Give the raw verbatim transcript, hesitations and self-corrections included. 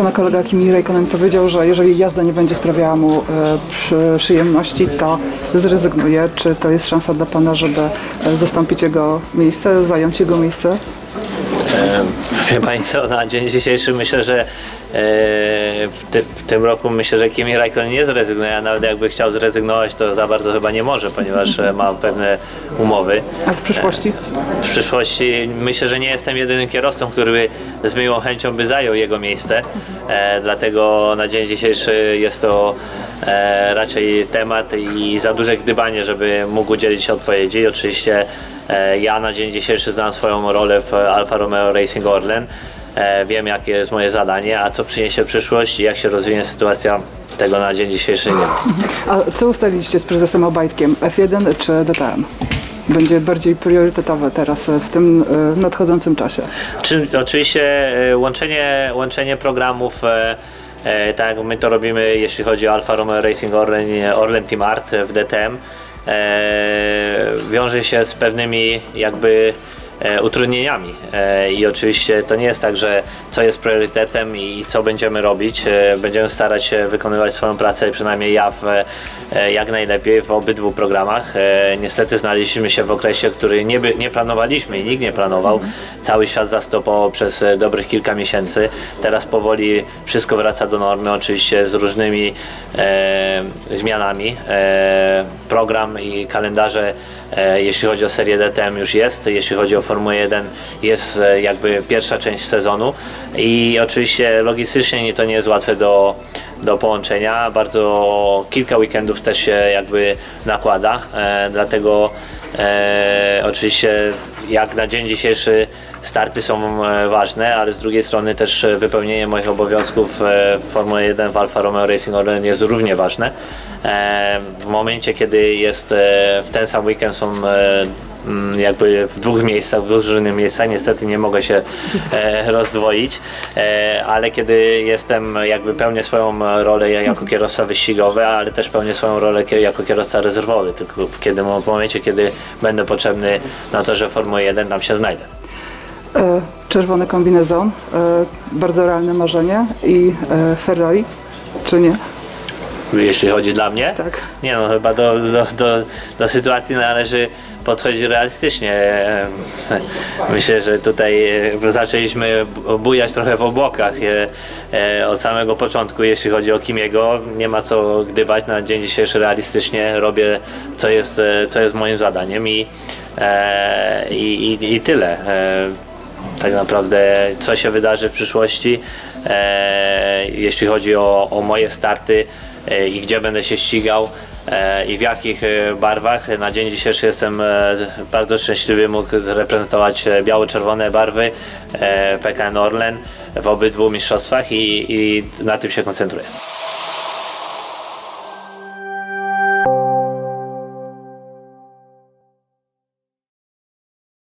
Pana kolega Kimi Räikkönen powiedział, że jeżeli jazda nie będzie sprawiała mu e, przyjemności, to zrezygnuje. Czy to jest szansa dla Pana, żeby zastąpić jego miejsce, zająć jego miejsce? E, wie Pani co, na dzień dzisiejszy myślę, że e, w, ty, w tym roku myślę, że Kimi Räikkönen nie zrezygnuje, a nawet jakby chciał zrezygnować, to za bardzo chyba nie może, ponieważ ma pewne umowy. A w przyszłości? E, w przyszłości myślę, że nie jestem jedynym kierowcą, który by z miłą chęcią by zajął jego miejsce, e, dlatego na dzień dzisiejszy jest to e, raczej temat i za duże gdybanie, żeby mógł udzielić odpowiedzi. Oczywiście e, ja na dzień dzisiejszy znam swoją rolę w Alfa Romeo Racing Orlen. E, wiem, jakie jest moje zadanie, a co przyniesie przyszłość i jak się rozwinie sytuacja, tego na dzień dzisiejszy nie ma. A co ustaliliście z prezesem Obajtkiem? F jeden czy D T M? Będzie bardziej priorytetowe teraz w tym nadchodzącym czasie. Czy, oczywiście łączenie, łączenie programów, e, e, tak jak my to robimy, jeśli chodzi o Alfa Romeo Racing Orlen, Orlen Team Art w D T M, e, wiąże się z pewnymi jakby E, utrudnieniami e, i oczywiście to nie jest tak, że co jest priorytetem i, i co będziemy robić. E, będziemy starać się wykonywać swoją pracę, przynajmniej ja w, e, jak najlepiej w obydwu programach. E, niestety znaleźliśmy się w okresie, który nie, by, nie planowaliśmy i nikt nie planował. Cały świat zastopował przez e, dobrych kilka miesięcy. Teraz powoli wszystko wraca do normy, oczywiście z różnymi e, zmianami. E, program i kalendarze, e, jeśli chodzi o serię D T M, już jest, jeśli chodzi o Formułę jeden, jest jakby pierwsza część sezonu i oczywiście logistycznie to nie jest łatwe do, do połączenia. Bardzo kilka weekendów też się jakby nakłada, e, dlatego e, oczywiście jak na dzień dzisiejszy starty są ważne, ale z drugiej strony też wypełnienie moich obowiązków w Formule jeden w Alfa Romeo Racing Orlen jest równie ważne. E, w momencie, kiedy jest e, w ten sam weekend są e, jakby w dwóch miejscach, w dwóch różnych miejscach, niestety nie mogę się e, rozdwoić, e, ale kiedy jestem, jakby pełnię swoją rolę jako kierowca wyścigowy, ale też pełnię swoją rolę jako kierowca rezerwowy, tylko kiedy, w momencie, kiedy będę potrzebny na torze Formuły jeden, tam się znajdę. E, czerwony kombinezon, e, bardzo realne marzenie i e, Ferrari, czy nie? Jeśli chodzi dla mnie? Tak. Nie no, chyba do, do, do, do sytuacji należy podchodzić realistycznie. Myślę, że tutaj zaczęliśmy bujać trochę w obłokach od samego początku, jeśli chodzi o Kimiego. Nie ma co gdybać, na dzień dzisiejszy realistycznie robię, co jest, co jest moim zadaniem i, i, i, i tyle. Tak naprawdę co się wydarzy w przyszłości, jeśli chodzi o, o moje starty i gdzie będę się ścigał i w jakich barwach. Na dzień dzisiejszy jestem bardzo szczęśliwy, mógł reprezentować biało-czerwone barwy P K N Orlen w obydwu mistrzostwach i, i na tym się koncentruję.